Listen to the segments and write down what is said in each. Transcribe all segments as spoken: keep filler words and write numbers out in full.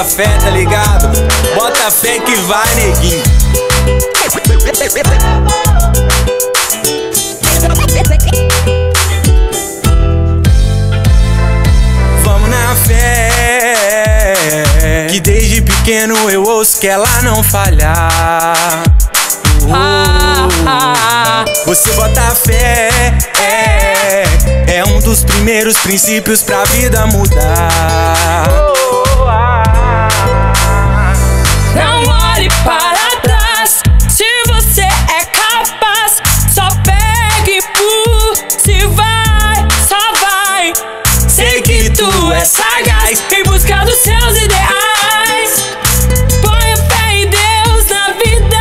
bota fé, tá ligado? Bota fé que vai, neguinho. Vamos na fé, que desde pequeno eu ouço que ela não falhar. Ah, ah, Você bota fé, é, é um dos primeiros princípios pra vida mudar. Não olhe para trás, se você é capaz, só pegue por se vai, só vai. Sei que tu é sagaz em busca dos seus ideais. Ponha fé em Deus na vida.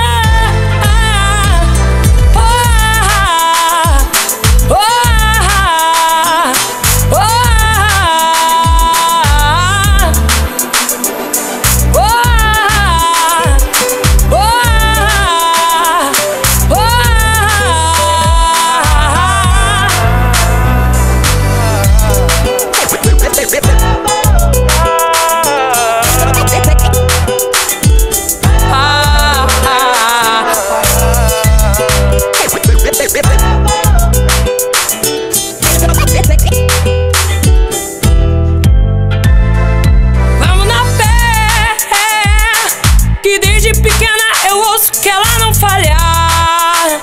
Vamos na fé, que desde pequena eu ouço que ela não falhar.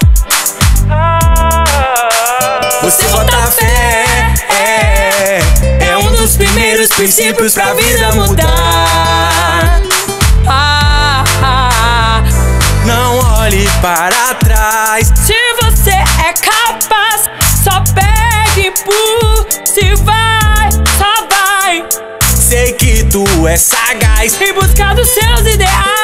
Você bota fé, é, é um dos primeiros princípios pra vida mudar. Ah, ah, Não olhe para trás, se você é capaz, só pegue por se vai, só vai. sei que tu é sagaz Em busca dos seus ideais.